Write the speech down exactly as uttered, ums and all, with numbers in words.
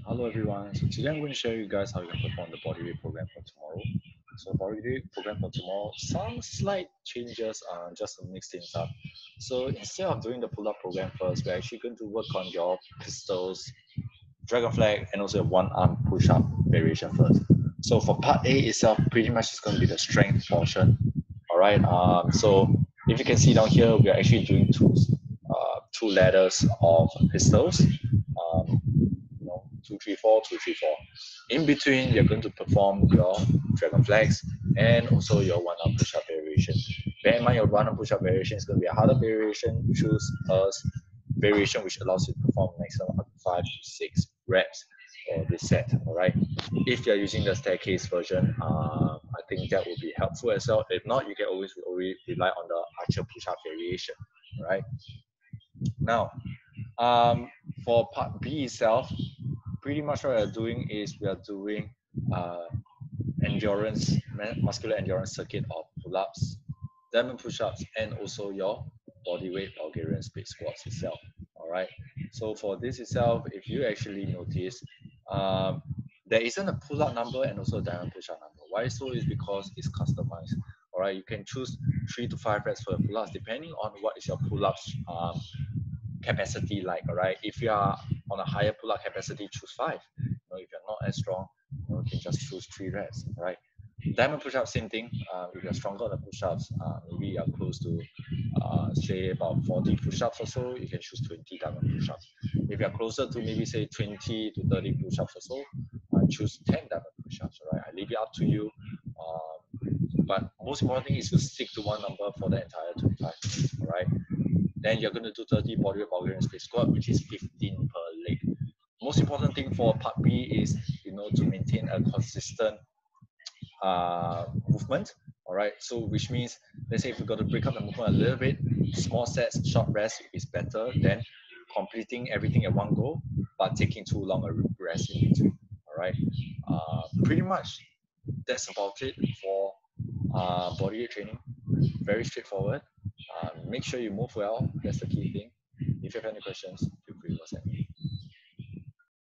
Hello everyone. So today I'm going to show you guys how you can perform the body weight program for tomorrow. So body weight program for tomorrow, some slight changes uh, just to mix things up. So instead of doing the pull-up program first, we're actually going to work on your pistols, dragon flag, and also one arm push-up variation first. So for part A itself, pretty much it's going to be the strength portion. All right. Um, so if you can see down here, we are actually doing two uh, two ladders of pistols. Um, you know, two, three, four, two, three, four. In between, you're going to perform your dragon flags and also your one arm push-up variation. Bear in mind, your one arm push-up variation is going to be a harder variation. Choose a variation which allows you to perform maximum up to five to six reps for this set. All right. If you're using the staircase version, uh, I think that will be helpful as well. If not, you can always, always rely on the archer push-up variation. All right. Now, um, for part B itself, pretty much what we're doing is we are doing uh, endurance, muscular endurance circuit of pull-ups, diamond push-ups, and also your body weight Bulgarian split squats itself. All right. So for this itself, if you actually notice, um, there isn't a pull-up number and also a diamond push-up number. Why so is because it's customized. All right. You can choose three to five reps for your pull-ups depending on what is your pull-ups um, capacity like. All right. If you are on a higher pull-up capacity, choose five. You know, if you're not as strong, you, know, you can just choose three reps. All right. Diamond push-ups, same thing. Uh, if you're stronger on the push-ups, uh, maybe you're close to uh, say about forty push-ups or so, you can choose twenty diamond push-ups. If you're closer to maybe say twenty to thirty push-ups or so, uh, choose ten diamond push-ups. All right. I leave it up to you. Um, but most important thing is to stick to one number for the entire twenty-five minutes. All right. Then you're going to do thirty body weight Bulgarian split squat, which is fifteen per leg. Most important thing for part B is, you know, to maintain a consistent uh, movement. All right. So which means, let's say if we got to break up the movement a little bit, small sets, short rest is better than completing everything at one go, but taking too long a rest in between. All right. Uh, pretty much that's about it for uh, body weight training. Very straightforward. Uh, make sure you move well. That's the key thing. If you have any questions, feel free to ask.